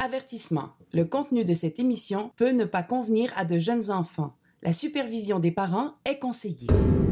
Avertissement. Le contenu de cette émission peut ne pas convenir à de jeunes enfants. La supervision des parents est conseillée.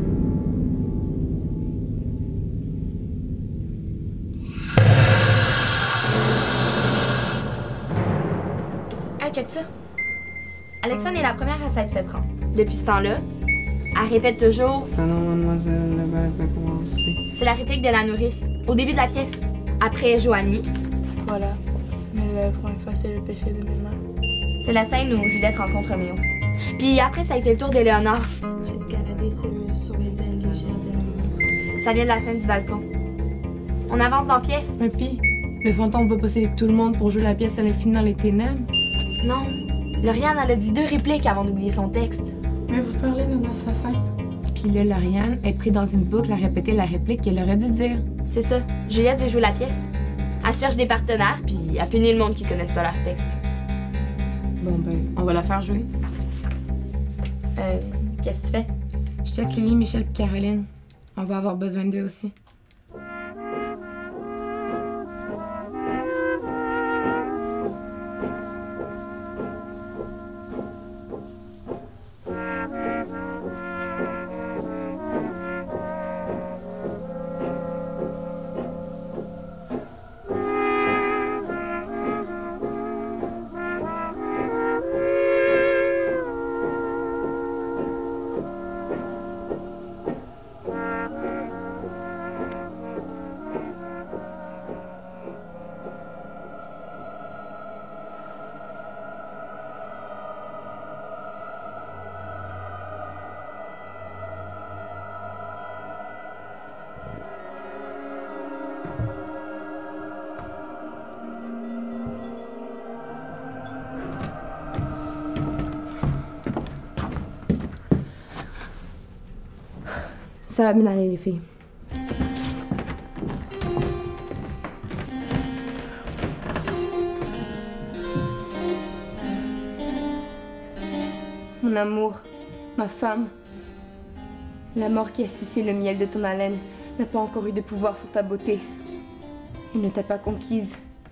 Hey, check ça. Alexandre est la première à s'être fait prendre. Depuis ce temps-là, elle répète toujours. Alors, mademoiselle, le bal va commencer. C'est la réplique de la nourrice, au début de la pièce. Après Joanie. Voilà. Mes lèvres ont effacé le péché de mes mains. C'est la scène où Juliette rencontre Roméo. Puis après, ça a été le tour d'Éléonore. J'ai escaladé ces murs sur les ailes légères de l'amour. Ça vient de la scène du balcon. On avance dans la pièce. Mais puis, le fantôme va posséder tout le monde pour jouer la pièce à l'infini dans les ténèbres. Non. Lauriane, elle a dit 2 répliques avant d'oublier son texte. Mais vous parlez d'un assassin. Puis là, Lauriane est prise dans une boucle à répéter la réplique qu'elle aurait dû dire. C'est ça. Juliette veut jouer la pièce. Elle cherche des partenaires, puis elle punit le monde qui connaissent pas leur texte. Bon, ben, on va la faire jouer. Qu'est-ce que tu fais? Je check Lily, Michel et Caroline. On va avoir besoin d'eux aussi. Ça va bien aller, les filles. Mon amour, ma femme, la mort qui a sucé le miel de ton haleine n'a pas encore eu de pouvoir sur ta beauté. Elle ne t'a pas conquise.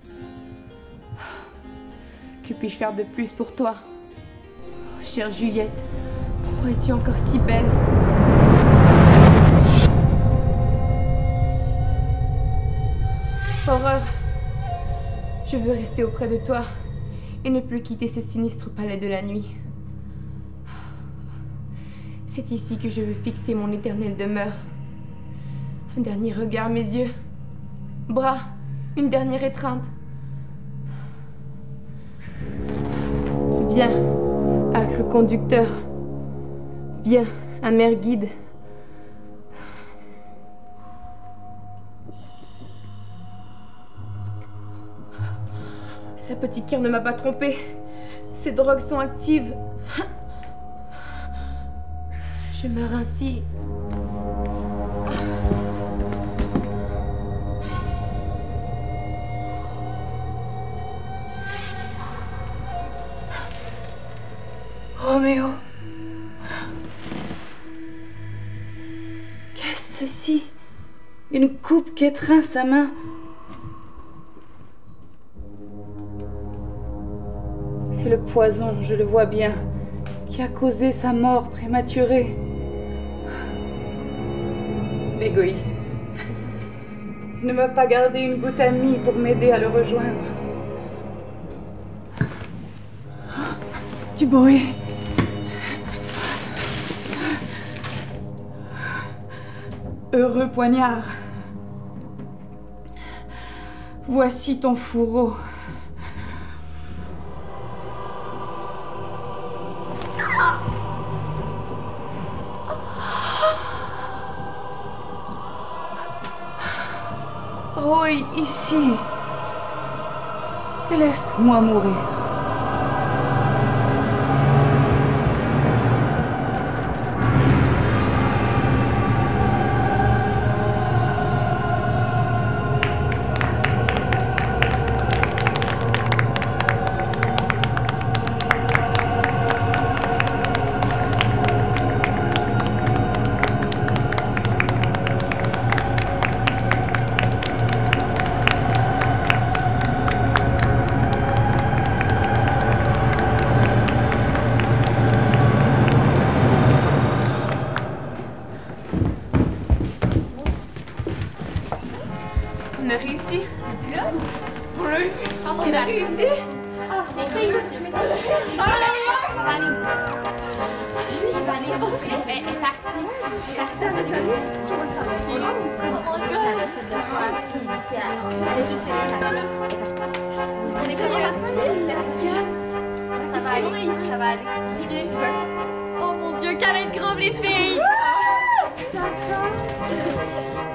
Que puis-je faire de plus pour toi? Oh, chère Juliette, pourquoi es-tu encore si belle? Horreur, je veux rester auprès de toi et ne plus quitter ce sinistre palais de la nuit. C'est ici que je veux fixer mon éternelle demeure. Un dernier regard, mes yeux, bras, une dernière étreinte. Viens, acre conducteur. Viens, amer guide. L'apothicaire ne m'a pas trompée. Ces drogues sont actives. Je meurs ainsi. Roméo. Qu'est-ce ceci? Une coupe qu'étreint sa main. C'est le poison, je le vois bien, qui a causé sa mort prématurée. L'égoïste. Il ne m'a pas gardé une goutte amie pour m'aider à le rejoindre. Du bruit. Heureux poignard. Voici ton fourreau. Roy, ici. Et laisse-moi mourir. On a réussi! Les filles, ça va aller. Elle est partie. Ça va sonner 60. Oh mon Dieu, ça va tout de suite. Elle est juste restée. On est comment parti? Ça va aller. Ça va aller. Oh mon Dieu, qu'elle va être gros les filles! D'accord.